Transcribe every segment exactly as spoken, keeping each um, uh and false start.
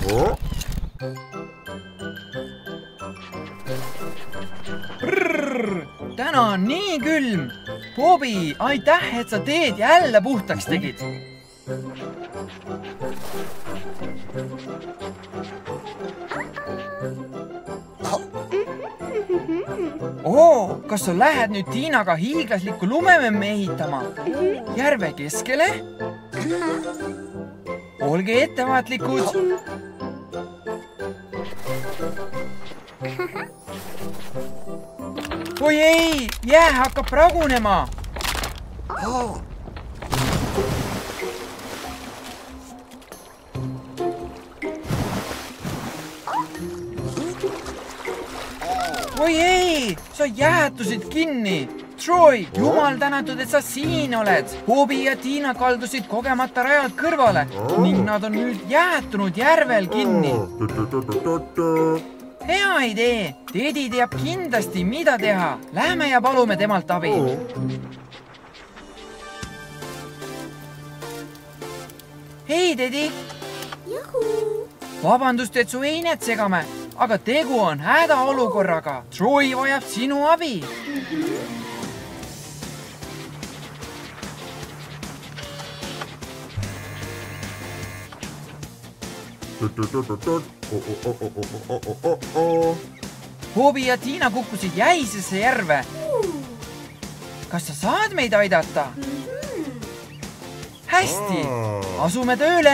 Brrr, täna on nii külm. Bobby, aitäh, et sa teed jälle puhtaks tegid. Oo, kas sa lähed nüüd Tiinaga hiiglaslikku lumememme ehitama? Järve keskele? Olge ettevaatlikud. Oi ei, jää hakkab pragunema. Oi ei, sa jäätusid kinni. Troy, jumal tänatud, et sa siin oled. Bobby ja Tiina kaldusid kogemata rajalt kõrvale ning nad on nüüd jäätunud järvel kinni. Hea idee. Teddy teab kindlasti, mida teha. Lähme ja palume temalt abi. Hei, Teddy. Vabandust, et su einet segame, aga tegu on hädaolukorraga. Troy vajab sinu abi. Bobby ja Tiina kukkusid jäisesse järve. Kas sa saad meid aidata? Hästi, asume tööle.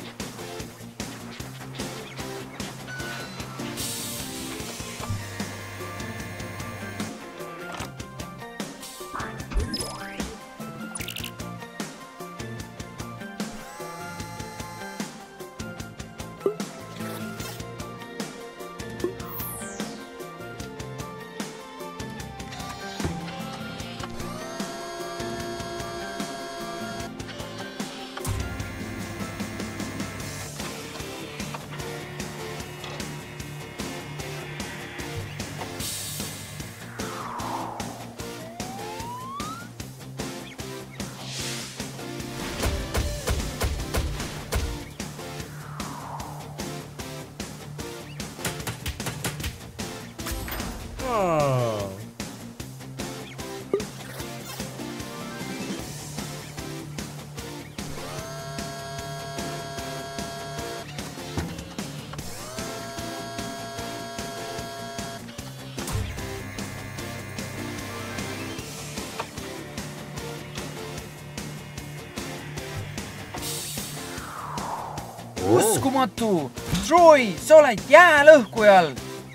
Uskumatu! Troy, sa oled jäälõhkujal!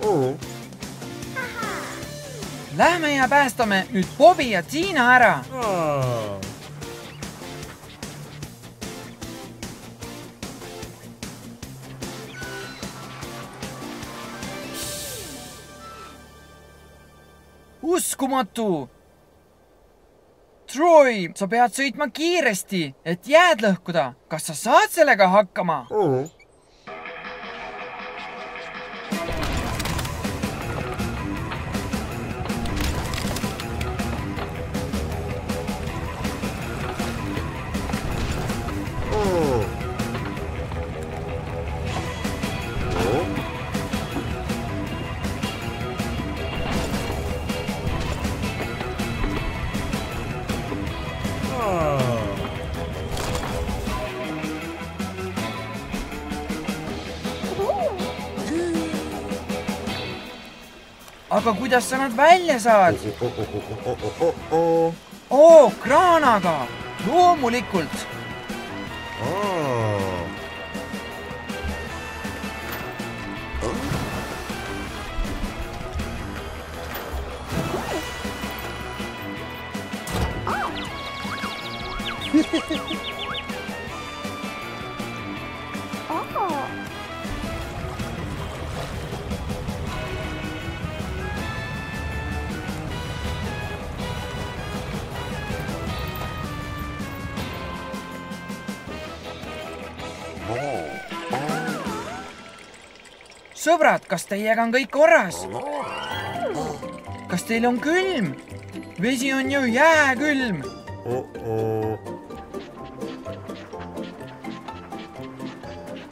Lähme ja päästame nüüd Bobby ja Tiina ära! Uskumatu! Troy, sa pead sõitma kiiresti, et jääd lõhkuda. Kas sa saad sellega hakkama? Oh. Aga kuidas sa nad välja saad? Oo, kraanaga! Loomulikult! Sõbrad, kas teiega on kõik korras? Kas teil on külm? Vesi on ju jääkülm.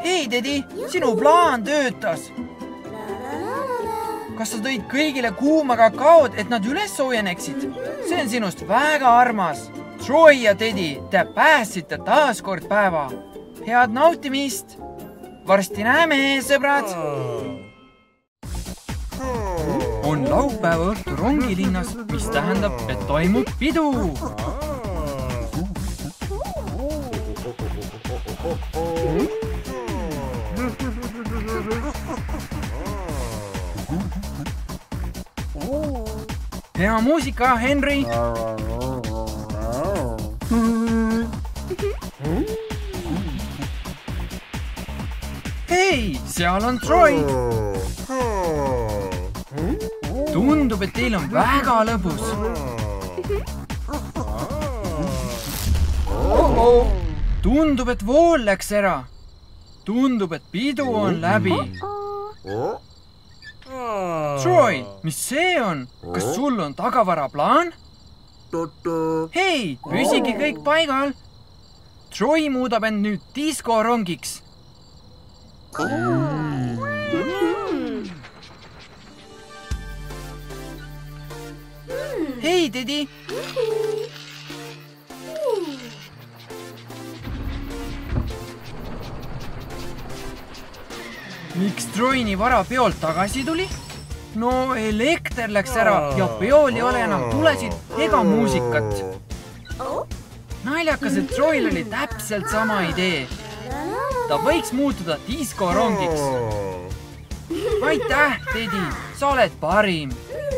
Hei, Tedi, sinu plaan töötas. Kas sa tõid kõigile kuuma kakaod, et nad üles soojeneksid? See on sinust väga armas. Troy ja Tedi, te pääsite taas kord päeva. Head nautimist! Varsti näeme, sõbrad! On laupäeva õhtu rongilinnas, mis tähendab, et toimub pidu. Hea muusika, Henry! Hei, seal on Troy! Tundub, et teil on väga lõbus. Oh-oh. Tundub, et vool läks ära. Tundub, et pidu on läbi. Troy, mis see on? Kas sul on tagavaraplaan? Hei, püsigi kõik paigal. Troy muudab end nüüd diskorongiks. Hei, Tedi! Miks Troy nii vara peolt tagasi tuli? No elekter läks ära ja peol ei ole enam tulesid ega muusikat. Naljakas, et Troyl oli täpselt sama idee. Ta võiks muutuda diskorongiks. Aitäh, Tedi! Sa oled parim!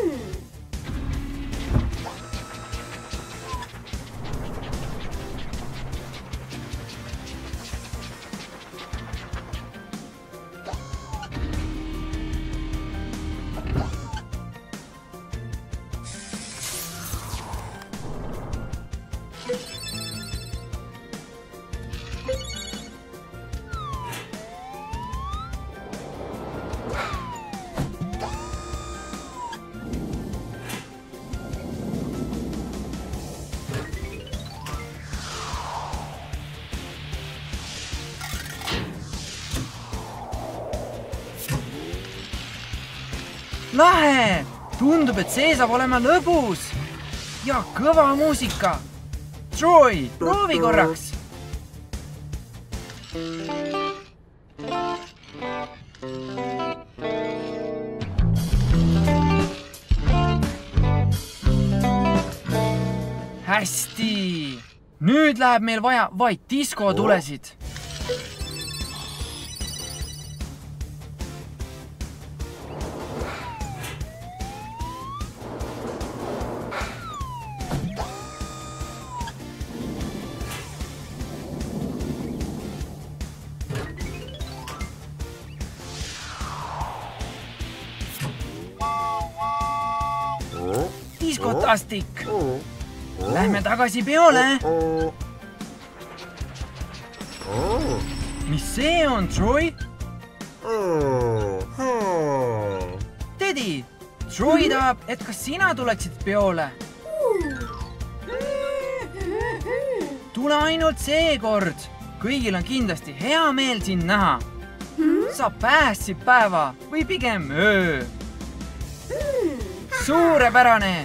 Lahe! Tundub, et see saab olema lõbus. Ja kõva muusika. Troy, proovi korraks. Hästi. Nüüd läheb meil vaja vaid diskotulesid. Diskotastik. Lähme tagasi peole. Mis see on, Troy? Tedi, Troy tahab, et kas sina tuleksid peole? Tule ainult seekord. Kõigil on kindlasti hea meel sind näha. Sa päästsid päeva või pigem öö. Suurepärane!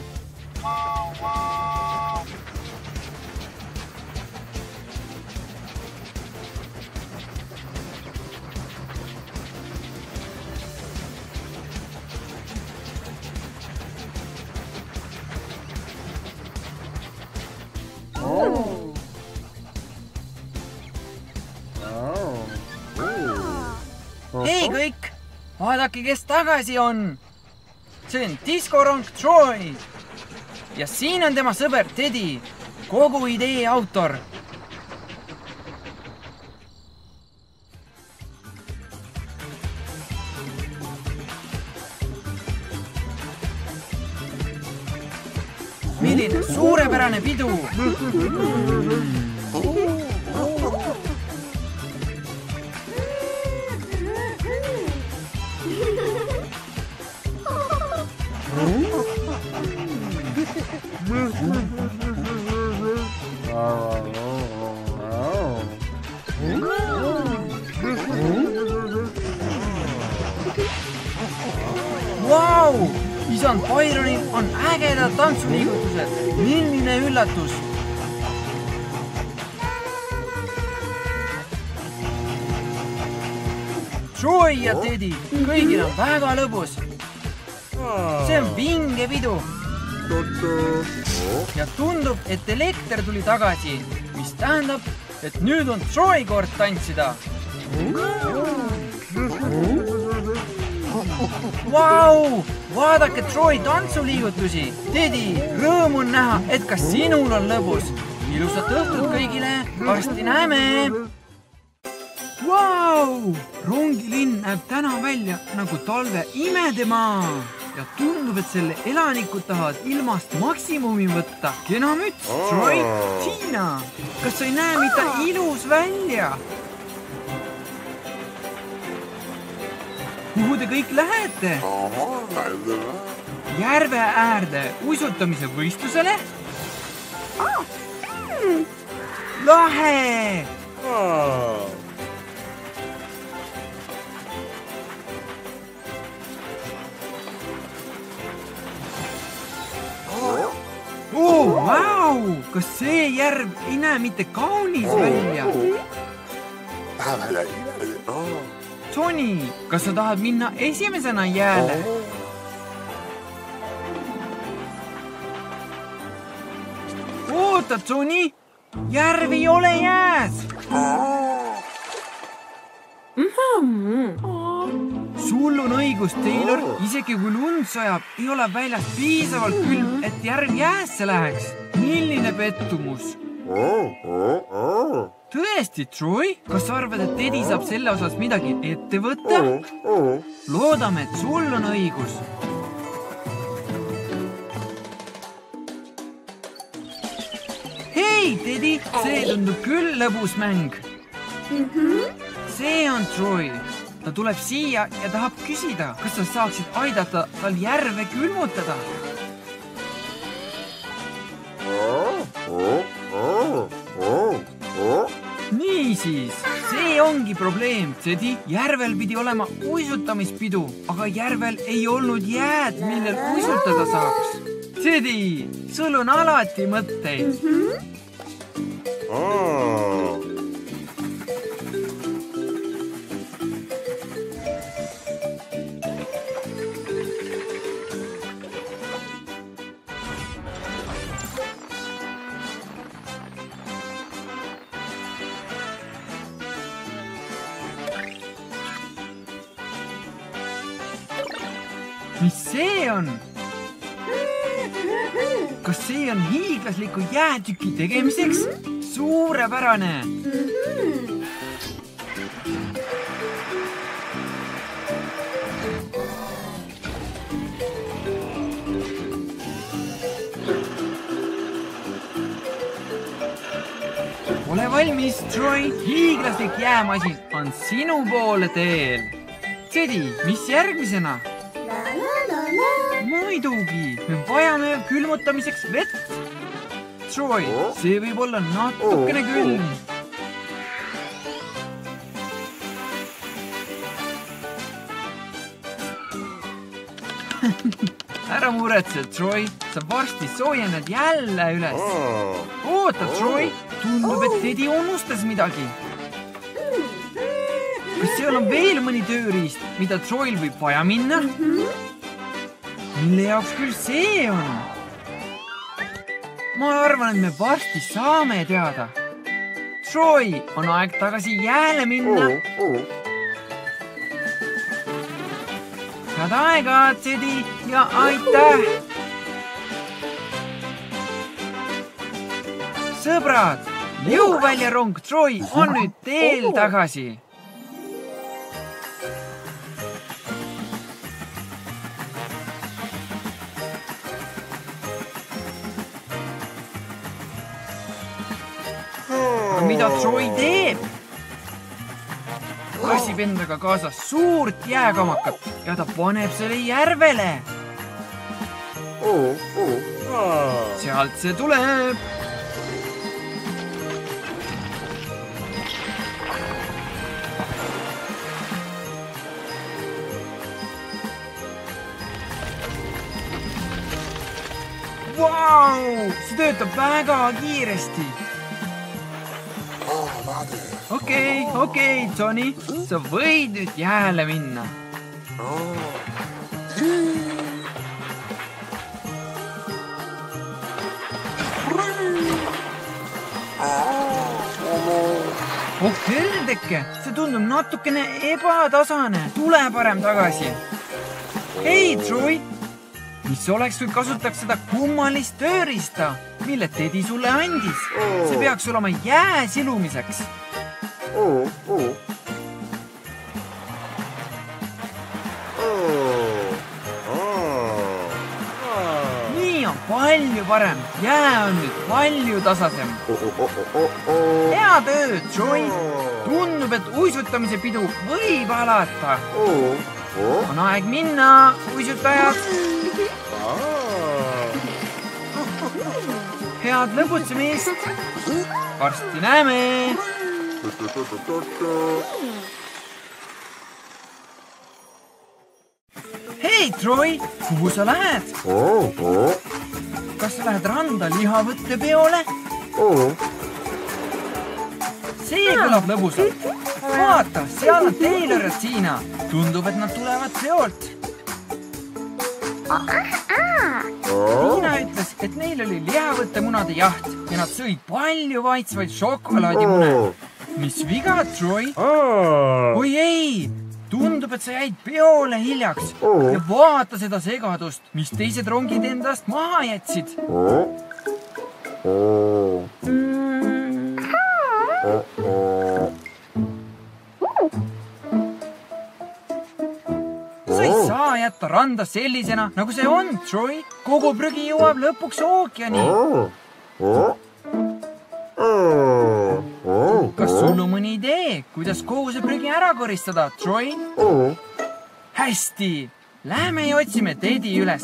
Hei kõik! Vaadake, kes tagasi on! See on diskorong Troy. Ja siin on tema sõber Tedi, kogu idee autor. Milline suurepärane pidu! Vau! Isand Byronil on ägedad tantsuliigutused. Milline üllatus! Troy ja Teddy, kõigil on väga lõbus. See on vinge pidu. Ja tundub, et elekter tuli tagasi, mis tähendab, et nüüd on Troy kord tantsida. Vau! Vaadake Troy tantsuliigutusi. Teddy, rõõm on näha, et ka sinul on lõbus. Ilusat õhtut kõigile, varsti näeme! Vau! Rongilinn näeb täna välja nagu talve imedemaa. Ja tundub, et selle elanikud tahavad ilmast maksimumi võtta. Kena müts, Troy, Tina. Kas sa ei näe, mida ilus välja? Kuhu te kõik lähete? Järve äärde uisutamise võistlusele? Lahe! Oh, vau! Kas see järv ei näe mitte kaunis välja? Tony, kas sa tahad minna esimesena jääle? Oota, Tony! Järv ei ole jääs! Sul on õigus, Taylor. Isegi kui lund sajab, ei ole väljas piisavalt külm, et järv jäässe läheks. Milline pettumus! Tõesti, Troy? Kas sa arvad, et Teddy saab selle osas midagi ette võtta? Loodame, et sul on õigus. Hei, Teddy! See tundub küll lõbus mäng. See on Troy. Ta tuleb siia ja tahab küsida, kas sa saaksid aidata tal järve külmutada. Niisiis, see ongi probleem, Teddy. Järvel pidi olema uisutamispidu, aga järvel ei olnud jääd, millel uisutada saaks. Teddy, sul on alati mõtteid. Mis see on? Kas see on hiiglasliku jäätüki tegemiseks? Suurepärane! Ole valmis, Troy! Hiiglaslik jäämasin on sinu poole teel. Teddy, mis järgmisena? Muidugi, me vajame külmutamiseks vett. Troy, see võib olla natukene külm. Ära muretse, Troy, sa varsti soojened jälle üles. Oota, Troy, tundub, et Teddy unustas midagi. Kas seal on veel mõni tööriist, mida Troyl võib vaja minna? Mille jaoks küll see on? Ma arvan, et me varsti saame teada. Troy, on aeg tagasi jääle minna. Head aega, Teddy, ja aitäh! Sõbrad, jõuväljarong Troy on nüüd teel tagasi. Mida Troy teeb? Lassib endaga kaasas suurt jääkamakat ja ta paneb selle järvele. Sealt see tuleb. Vau! See töötab väga kiiresti. Okei, okei, Johnny. Sa võid nüüd jääle minna. Oh, Heldeke, see tundub natukene ebatasane. Tule parem tagasi. Hei, Troy! Mis oleks, kui kasutaks seda kummalist tööriista, mille Teddy sulle andis? See peaks olema jää silumiseks. Nii on palju parem. Jää on nüüd palju tasasem. Hea töö, Troy! Tundub, et uisutamise pidu võib alata. On aeg minna, uisutajad! Head lõbutsemist! Varsti näeme! Hei, Troy! Kuhu sa lähed? Kas sa lähed randa lihavõttepeole? See kõlab lõbusalt. Vaata, seal on Taylor ja Tina. Tundub, et nad tulevad seolt. Tina ütles, et neil oli lihavõttemunade jaht ja nad sõid palju vaitsvaid šokolaadimune. Mis viga, Troy? Oi ei! Tundub, et sa jäid peole hiljaks ja vaata seda segadust, mis teised rongid endast maha jätsid. Sa ei saa jätta randa sellisena, nagu see on, Troy. Kogu prügi jõuab lõpuks ookeani. Kas sul on mõni idee, kuidas kogu see prügi ära koristada, Troy? Hästi, lähme ja otsime Teddy üles.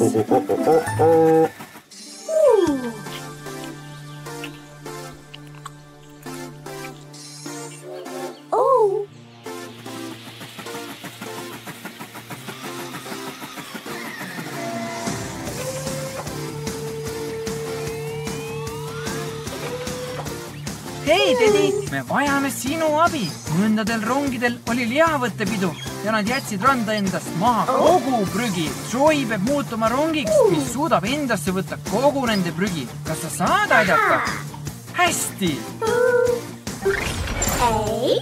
Hei, Teddy, me vajame sinu abi. Mõndadel rongidel oli lihavõttepidu ja nad jätsid randa endast maha kogu prügi. Troy peab muutuma rongiks, mis suudab endasse võtta kogu nende prügi. Kas sa saad aidata? Hästi! Hei!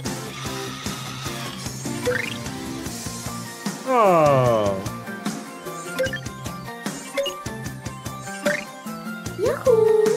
Juhu!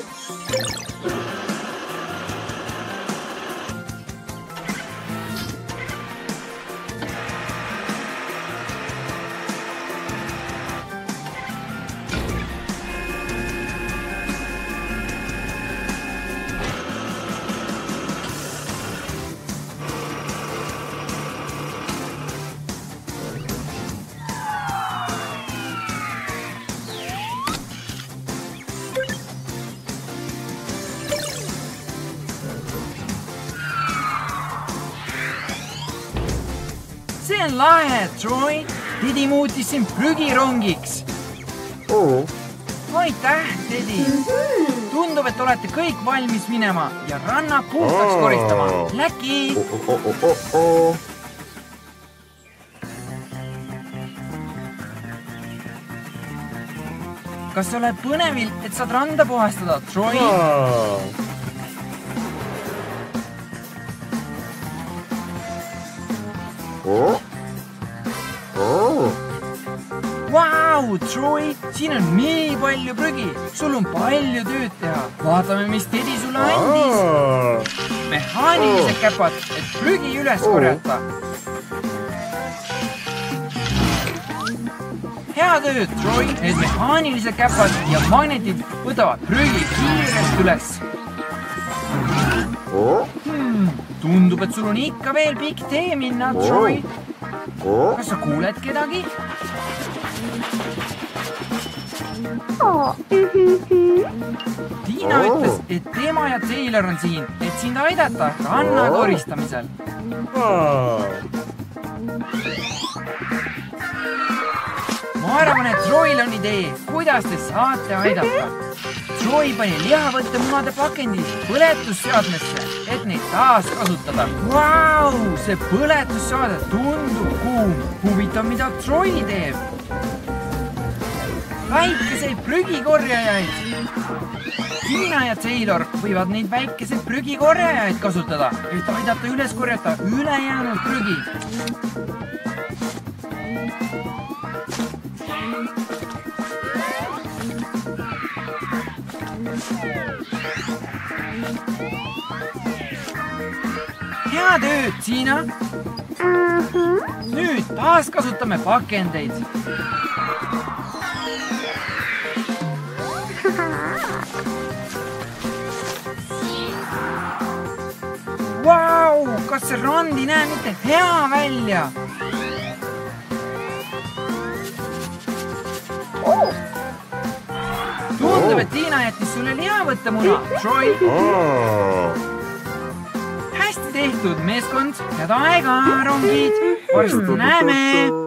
See on lahe, Troy. Teddy muutis sind prügirongiks. Aitäh, Teddy. Tundub, et olete kõik valmis minema ja ranna puhtaks koristama. Läki! Kas sa oled põnevil, et saad randa puhastada, Troy? Vau, Troy, siin on nii palju prügi. Sul on palju tööd teha. Vaatame, mis Teddy sulle andis. Mehaanilised käpad, et prügi üles korjata. Hea töö, Troy. Need mehaanilised käpad ja magnetid võtavad prügi kiirelt üles. Hmm, tundub, et sul on ikka veel pikk tee minna, Troy. Kas sa kuuled kedagi? Tina ütles, et tema ja Taylor on siin, et sind aidata ranna koristamisel. Ma arvan, et Troyl on idee, kuidas te saate aidata. Troy pani lihavõttemunade pakendid põletusseadmesse, et neid taas kasutada. Vau, see põletusseade tundub kuum. Huvitav, mida Troy teeb. Väikeseid prügikorjajaid. Tiina ja Taylor võivad neid väikeseid prügikorjajaid kasutada, et aidata üles korjata ülejäänud prügi. Hea tööd, Tiina! Nüüd taas kasutame pakendeid. Vau, kas see rand ei näe mitte hea välja? Tundub, et Tiina jättis sulle lihavõttemuna, Troy. Hästi tehtud, meeskond. Head aega, rongid. Varsti näeme.